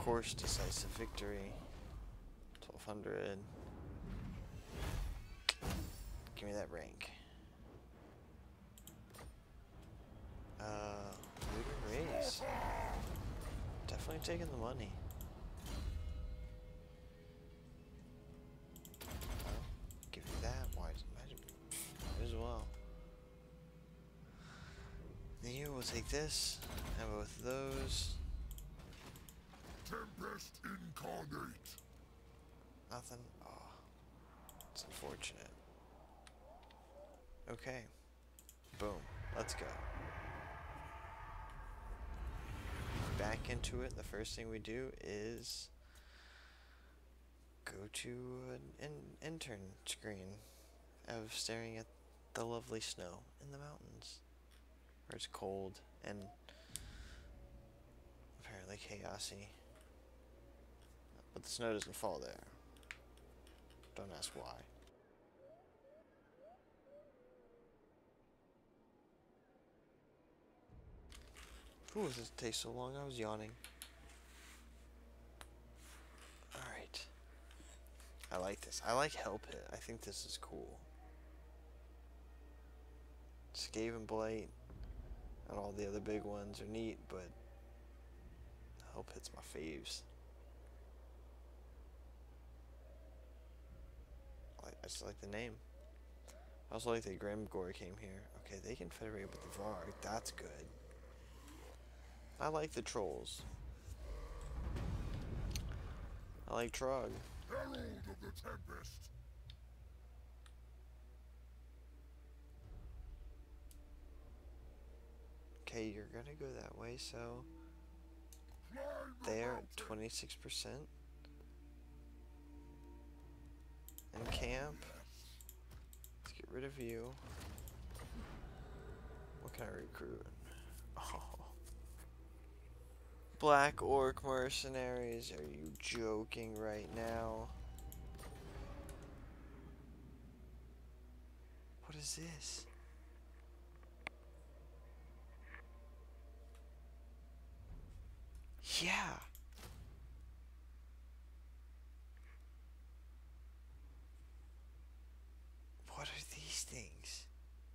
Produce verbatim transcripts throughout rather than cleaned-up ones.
course, decisive victory. twelve hundred. Give me that rank. Uh, looting raise. Definitely taking the money. Well, give you that. Why? Might, might as well. Then here we'll take this. Have both of those. Tempest incarnate. Nothing. Oh, it's unfortunate. Okay. Boom. Let's go. Back into it. The first thing we do is go to an in intern screen of staring at the lovely snow in the mountains, where it's cold and apparently chaosy. But the snow doesn't fall there. Don't ask why. Ooh, does it take so long? I was yawning. Alright. I like this. I like Hell Pit. I think this is cool. Skaven Blight and all the other big ones are neat, but Hell Pit's my faves. I, I just like the name. I also like that Grimgor came here. Okay, they can federate with the Varg. That's good. I like the trolls. I like Trog. Herald of the Tempest. Okay, you're gonna go that way, so Climb the there mountain. at twenty-six percent. And camp. Let's get rid of you. What can I recruit? Oh. Black Orc mercenaries. Are you joking right now? What is this? Yeah. What are these things?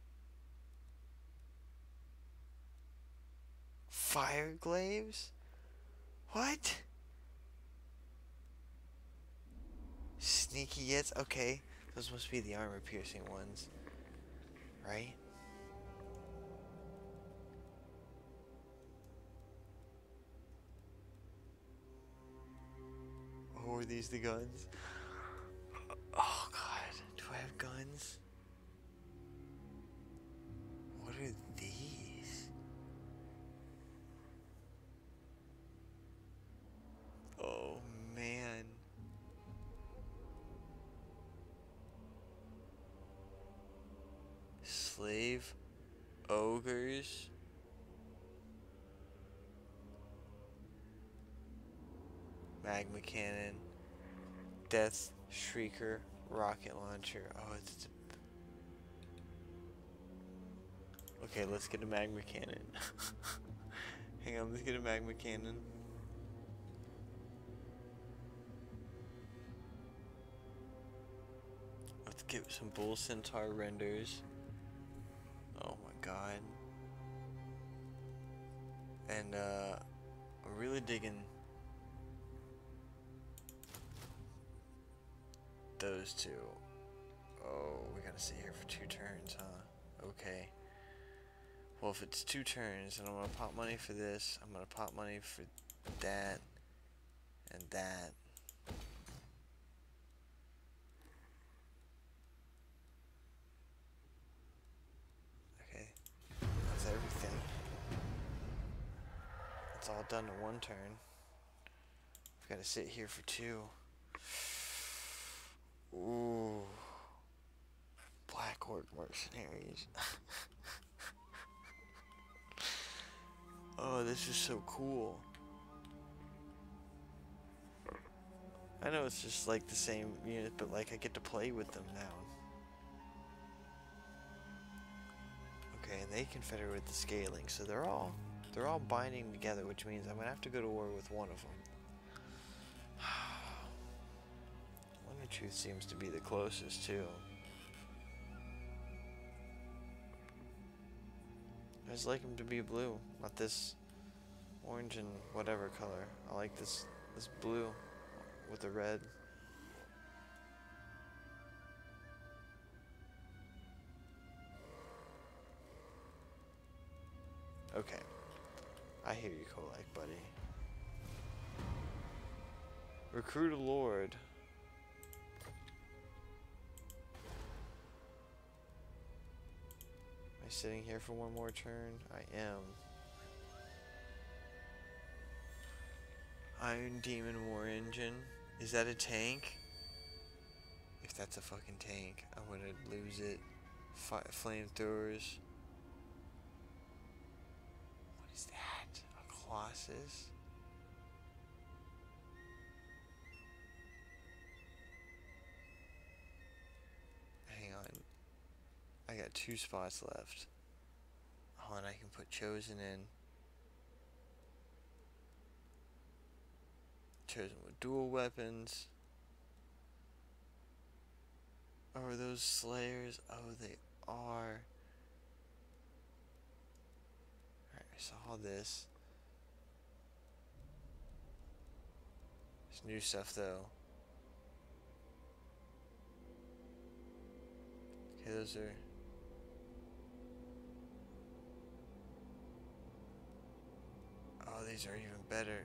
Fire glaives? What? Sneaky Yets? Okay. Those must be the armor piercing ones. Right? Oh, are these the guns? Oh god. Do I have guns? What are these? Oh man. Slave ogres. Magma cannon. Death shrieker. Rocket launcher. Oh, it's a... Okay, let's get a magma cannon. Hang on, let's get a magma cannon. Let's get some bull centaur renders. Oh my god. And uh I'm really digging those two. Oh, we gotta sit here for two turns, huh? Okay. Well, if it's two turns, then I'm gonna pop money for this. I'm gonna pop money for that and that. Okay, that's everything. It's all done in one turn. I've gotta sit here for two. Ooh. Black Orc mercenaries. Oh, this is so cool. I know it's just like the same unit, but like I get to play with them now. Okay, and they confederate with the scaling, so they're all they're all binding together, which means I'm gonna have to go to war with one of them. Wonder Truth seems to be the closest too. I just like him to be blue, not this orange and whatever color. I like this this blue with the red. Okay. I hear you, Kolak, buddy. Recruit a lord. Am I sitting here for one more turn? I am. Iron Demon War Engine. Is that a tank? If that's a fucking tank, I'm gonna lose it. Fi flamethrowers. What is that? A Colossus? Hang on. I got two spots left. Oh, and I can put Chosen in. Chosen with dual weapons. Oh, are those Slayers? Oh, they are. Alright, I saw this. There's new stuff though. Okay, those are. Oh, these are even better.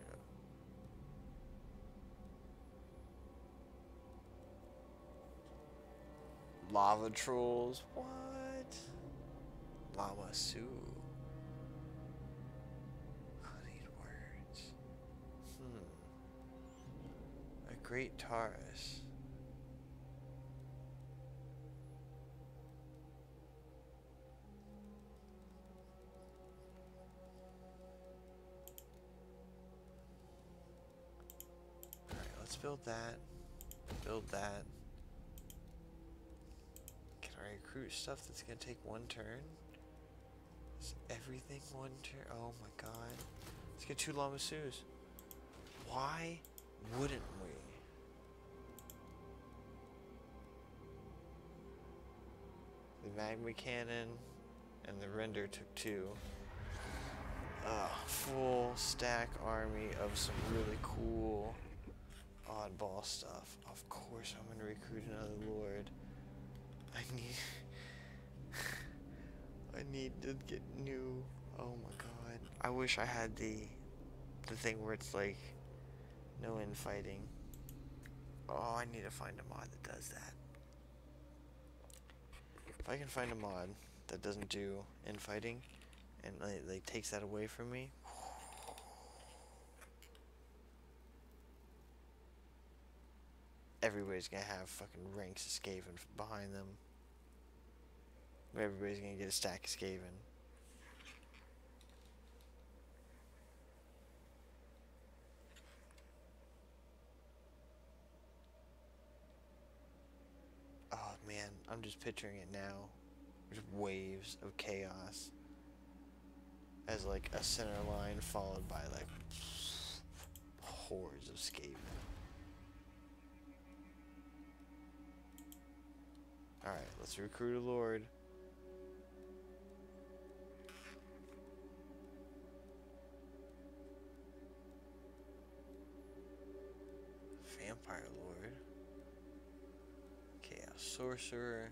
Lava Trolls? What? Lamasu. Honeyed words. Hmm. A great Taurus. Alright, let's build that. Build that. I recruit stuff that's gonna take one turn? Is everything one turn? Oh my god. Let's get two Lamasus. Why wouldn't we? The Magma Cannon and the Render took two. A full stack army of some really cool oddball stuff. Of course I'm gonna recruit another Lord. I need I need to get new. Oh my god. I wish I had the the thing where it's like no infighting. Oh, I need to find a mod that does that. If I can find a mod that doesn't do infighting and like, like takes that away from me. Everybody's gonna have fucking ranks of Skaven behind them. Everybody's gonna get a stack of Skaven. Oh man, I'm just picturing it now. There's waves of chaos. As like a center line followed by like hordes of Skaven. Alright, let's recruit a Lord. Vampire Lord. Chaos Sorcerer.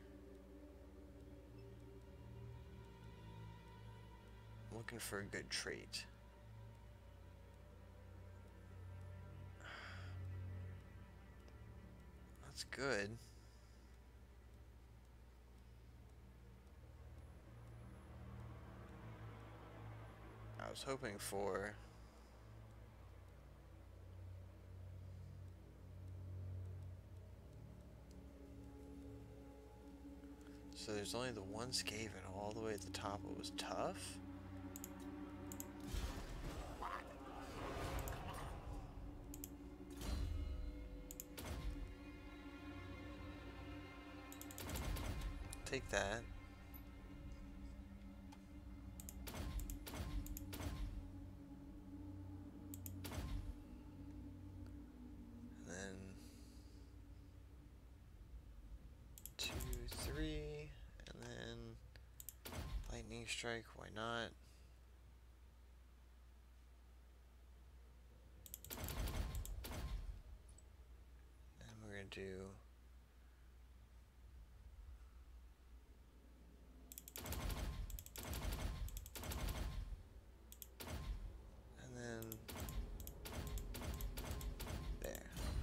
I'm looking for a good trait. That's good. I was hoping for so there's only the one Skaven all the way at the top. It was tough. Take that. strike, why not? And we're gonna do and then there.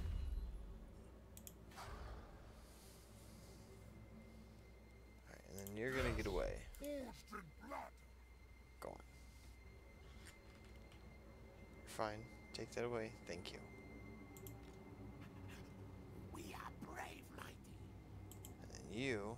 Alright, and then you're gonna get away. Forged in blood. Go on. Fine. Take that away. Thank you. We are brave, mighty. And then you.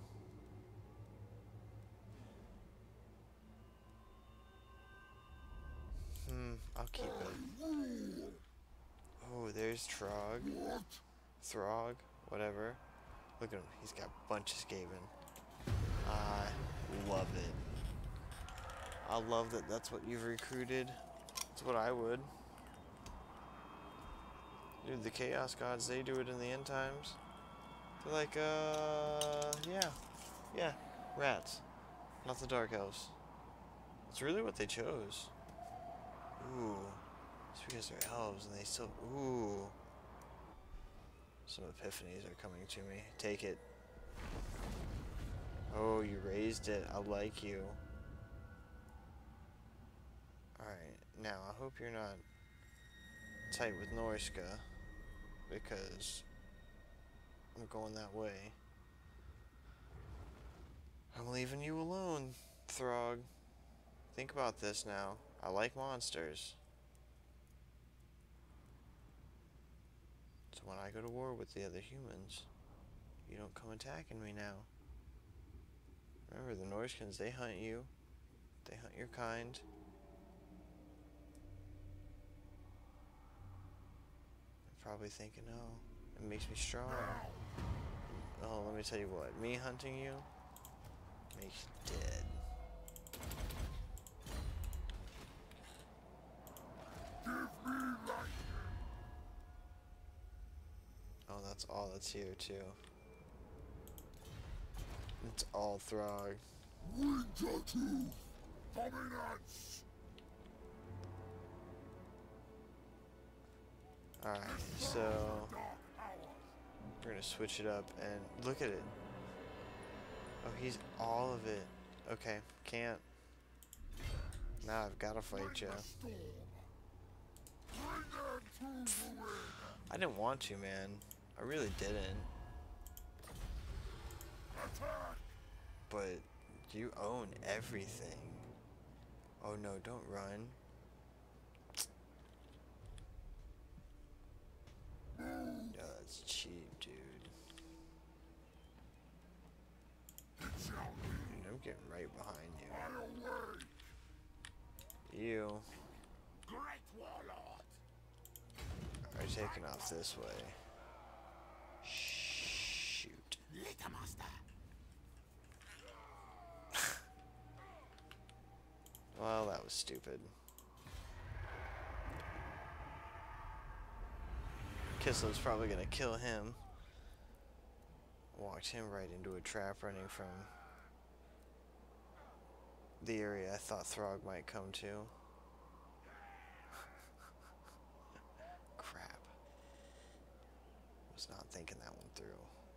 Hmm, I'll keep it. Oh, there's Trog. What? Throg. Whatever. Look at him. He's got a bunch of Skaven. I love it. I love that that's what you've recruited. That's what I would. Dude, the Chaos Gods, they do it in the end times. They're like, uh, yeah. Yeah, rats. Not the Dark Elves. It's really what they chose. Ooh. It's because they're elves and they still, ooh. Some epiphanies are coming to me. Take it. Oh, you raised it. I like you. Alright, now I hope you're not tight with Norska, because I'm going that way. I'm leaving you alone, Throg. Think about this now. I like monsters. So when I go to war with the other humans, you don't come attacking me now. Remember, the Norskins, they hunt you. They hunt your kind. You're probably thinking, oh, it makes me strong. Oh, let me tell you what. Me hunting you makes you dead. Oh, that's all that's here, too. It's all Throg. Winter Tooth. Dominance. Alright, so we're gonna switch it up and look at it. Oh, he's all of it. Okay, can't. Now I've gotta fight you. I didn't want to, man. I really didn't. But you own everything. Oh no, don't run. No, that's cheap, dude. Dude, I'm getting right behind you. You are taking off this way. Shoot. Well, that was stupid. Kisle's probably gonna kill him. Walked him right into a trap running from the area I thought Throg might come to. Crap. Was not thinking that one through.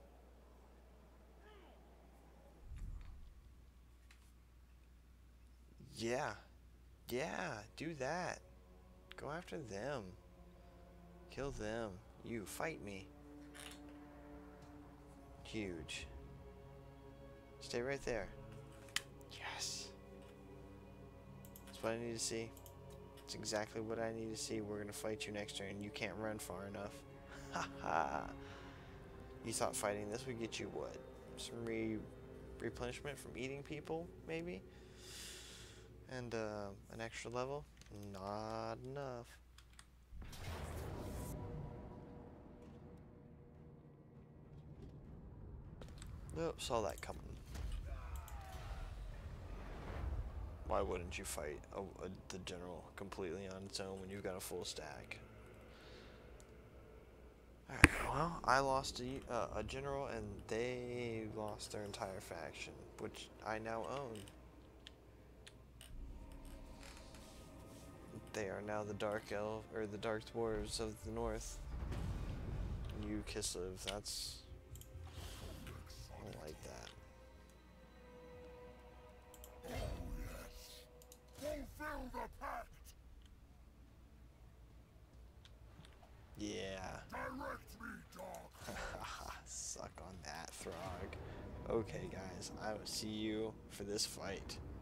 Yeah. Yeah, do that. Go after them. Kill them. You, fight me. Huge. Stay right there. Yes. That's what I need to see. That's exactly what I need to see. We're gonna fight you next turn. You can't run far enough. Ha ha. You thought fighting this would get you what? Some re replenishment from eating people, maybe? And uh, an extra level? Not enough. Nope, saw that coming. Why wouldn't you fight a, a, the general completely on its own when you've got a full stack? Alright, well, I lost a, uh, a general and they lost their entire faction, which I now own. They are now the dark elf or the dark dwarves of the north. You Kislev, that's I don't like that. Oh yes. Fulfill the pact. Yeah. Direct me, dog. Suck on that, Throg. Okay, guys, I will see you for this fight.